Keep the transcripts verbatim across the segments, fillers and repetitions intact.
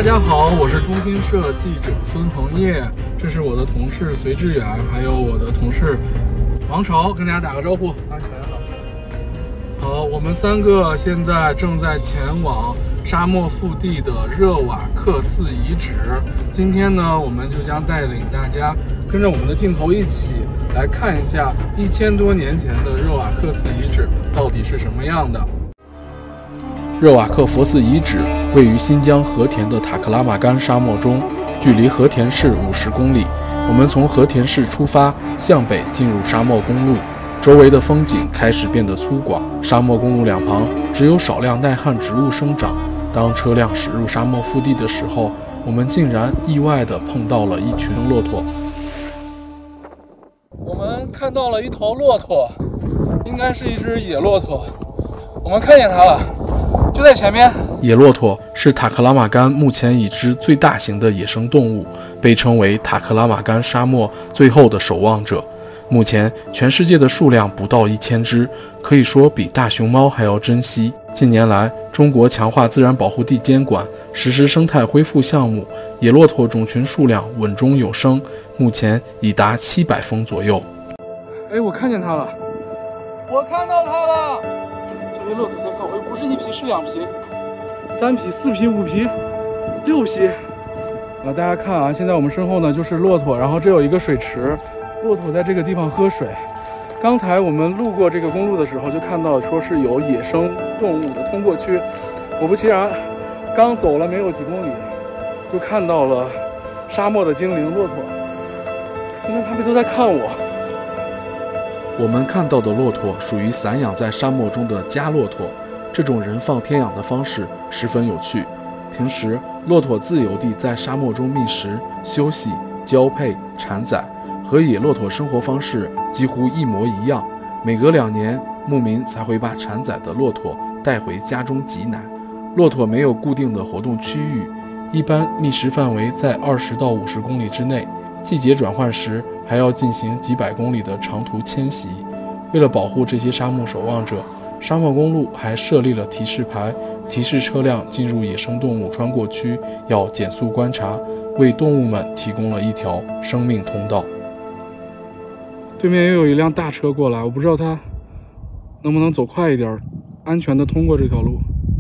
大家好，我是中新社记者孙鹏业，这是我的同事隋志远，还有我的同事王朝，跟大家打个招呼。大家好。好，我们三个现在正在前往沙漠腹地的热瓦克寺遗址。今天呢，我们就将带领大家跟着我们的镜头一起来看一下一千多年前的热瓦克寺遗址到底是什么样的。 热瓦克佛寺遗址位于新疆和田的塔克拉玛干沙漠中，距离和田市五十公里。我们从和田市出发，向北进入沙漠公路，周围的风景开始变得粗犷。沙漠公路两旁只有少量耐旱植物生长。当车辆驶入沙漠腹地的时候，我们竟然意外地碰到了一群骆驼。 我们看到了一头骆驼，应该是一只野骆驼。我们看见它了。就在前面。 野骆驼是塔克拉玛干目前已知最大型的野生动物，被称为塔克拉玛干沙漠最后的守望者。目前全世界的数量不到一千只，可以说比大熊猫还要珍惜。近年来，中国强化自然保护地监管，实施生态恢复项目，野骆驼种群数量稳中有升，目前已达七百峰左右。 哎，我看见它了，我看到它了。这些骆驼在看我，不是一匹，是两匹，三匹、四匹、五匹、六匹。啊，大家看啊，现在我们身后呢就是骆驼，然后这有一个水池，骆驼在这个地方喝水。刚才我们路过这个公路的时候，就看到说是有野生动物的通过区。果不其然，刚走了没有几公里，就看到了沙漠的精灵骆驼。现在他们都在看我。 我们看到的骆驼属于散养在沙漠中的家骆驼，这种人放天养的方式十分有趣。平时，骆驼自由地在沙漠中觅食、休息、交配、产崽，和野骆驼生活方式几乎一模一样。每隔两年，牧民才会把产崽的骆驼带回家中挤奶。骆驼没有固定的活动区域，一般觅食范围在二十到五十公里之内。季节转换时，还要进行几百公里的长途迁徙。为了保护这些沙漠守望者，沙漠公路还设立了提示牌，提示车辆进入野生动物穿过区要减速观察，为动物们提供了一条生命通道。 对面又有一辆大车过来，我不知道它能不能走快一点，安全的通过这条路。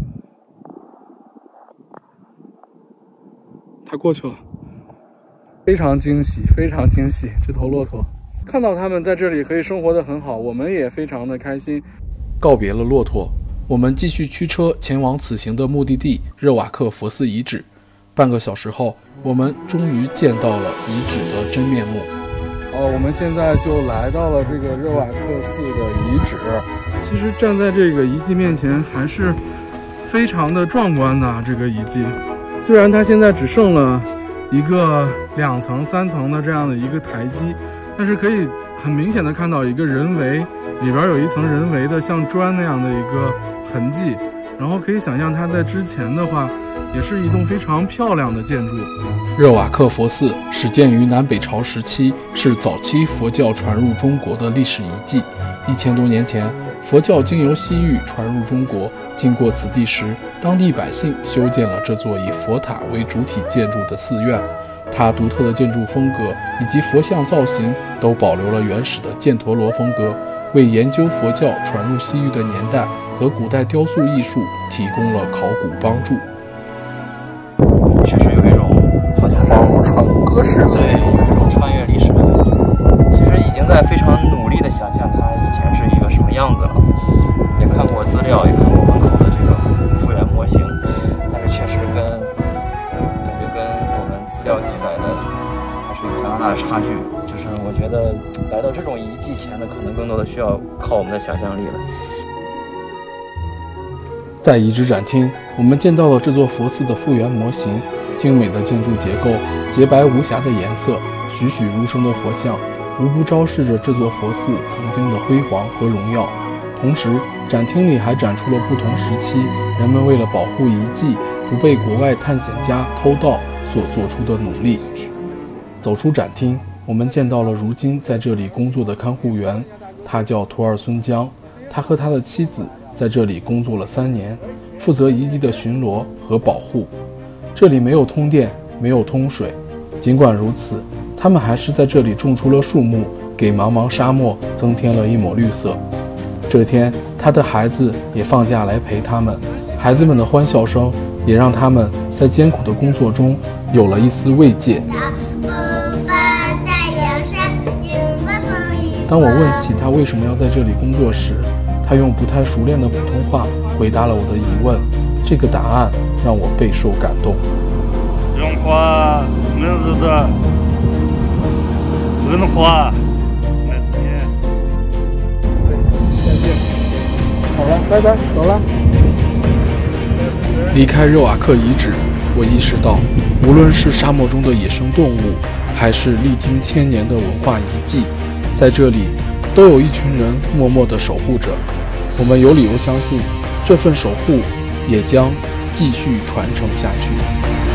它过去了。非常惊喜，非常惊喜！这头骆驼，看到它们在这里可以生活得很好，我们也非常的开心。 告别了骆驼，我们继续驱车前往此行的目的地热瓦克佛寺遗址。半个小时后，我们终于见到了遗址的真面目。 哦，我们现在就来到了这个热瓦克寺的遗址。其实站在这个遗迹面前，还是非常的壮观的。这个遗迹，虽然它现在只剩了一个两层三层的这样的一个台基，但是可以很明显的看到一个人为，里边有一层人为的像砖那样的一个痕迹，然后可以想象它在之前的话也是一栋非常漂亮的建筑。 热瓦克佛寺始建于南北朝时期，是早期佛教传入中国的历史遗迹。一千多年前，佛教经由西域传入中国，经过此地时，当地百姓修建了这座以佛塔为主体建筑的寺院。它独特的建筑风格以及佛像造型都保留了原始的犍陀罗风格，为研究佛教传入西域的年代和古代雕塑艺术提供了考古帮助。 确实有一种好像恍如穿隔世， 对，有一种穿越历史的感觉。其实已经在非常努力的想象它以前是一个什么样子了，也看过资料，也看过门口的这个复原模型，但是确实跟感觉跟我们资料记载的还是有相当大的差距。就是我觉得来到这种遗迹前的，可能更多的需要靠我们的想象力了。 在遗址展厅，我们见到了这座佛寺的复原模型，精美的建筑结构，洁白无瑕的颜色，栩栩如生的佛像，无不昭示着这座佛寺曾经的辉煌和荣耀。同时，展厅里还展出了不同时期人们为了保护遗迹不被国外探险家偷盗所做出的努力。走出展厅，我们见到了如今在这里工作的看护员，他叫图尔孙江，他和他的妻子在这里工作了三年，负责遗迹的巡逻和保护。 这里没有通电，没有通水。尽管如此，他们还是在这里种出了树木，给茫茫沙漠增添了一抹绿色。这天，他的孩子也放假来陪他们，孩子们的欢笑声也让他们在艰苦的工作中有了一丝慰藉。当我问起他为什么要在这里工作时，他用不太熟练的普通话回答了我的疑问。这个答案让我备受感动。 中华民族的文化。 再见。好了，拜拜，走了。 离开热瓦克遗址，我意识到，无论是沙漠中的野生动物，还是历经千年的文化遗迹，在这里都有一群人默默地守护着。我们有理由相信，这份守护也将继续传承下去。